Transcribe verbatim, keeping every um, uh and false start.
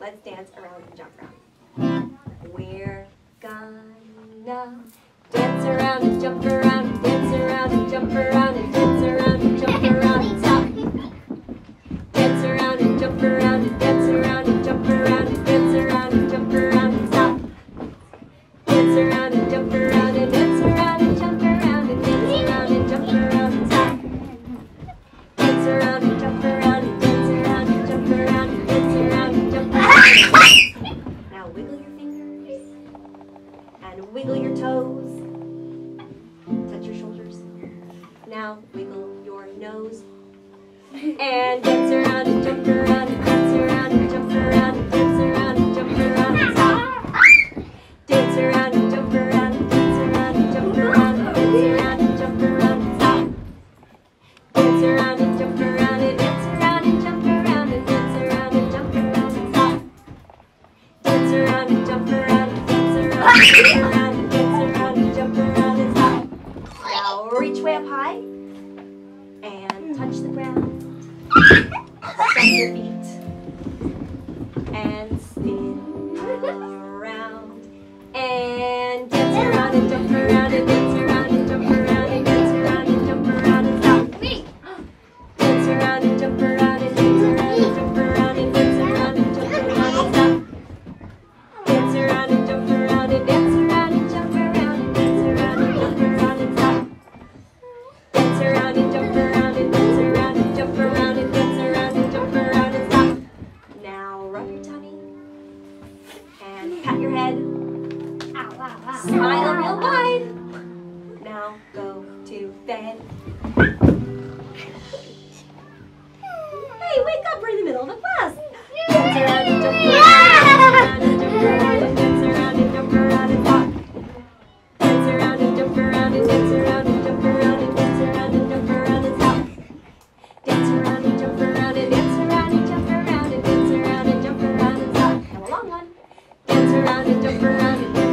let's dance around and jump around. We're gonna dance around and jump around and dance around and jump around and dance around and jump around and stop. Dance around and jump around and dance around and jump around and dance around and jump around and stop. Dance around and jump around and dance around and jump around and dance around and jump around and stop. Dance around and jump around and dance around and jump around and dance around and jump around. Now wiggle your fingers and wiggle your toes. Touch your shoulders. Now wiggle your nose. And dance around and jump around and dance around and jump around and dance around and jump around and stop. Dance around and jump around and dance around and jump around and dance around and jump around and stop. Dance around and jump around and dance around and jump around and dance around and jump around and stop. Dance around and jump around and dance around and jump around and dance around and jump around and stop. Now reach way up high and touch the ground. Stomp your feet and spin around and dance around and jump around and dance around and jump around and dance around and jump around and stop. Dance around and jump around and dance around and jump around and dance around and jump around and stop. Dance around and jump around and dance around and jump around and dance around and jump around and stop. Dance around and jump around and dance around and jump around and dance around and jump around and stop. Now rub your tummy and pat your head. Smile real wide. Now go to bed. Hey, wake up! We're in the middle of the class. Dance around and jump around and jump around and dance around and jump around and stop. Dance around and jump around and dance around and jump around and dance around and jump around and stop. Dance around and jump around and dance around and jump around and dance around and jump around and stop. Have a long one. Dance around and jump around and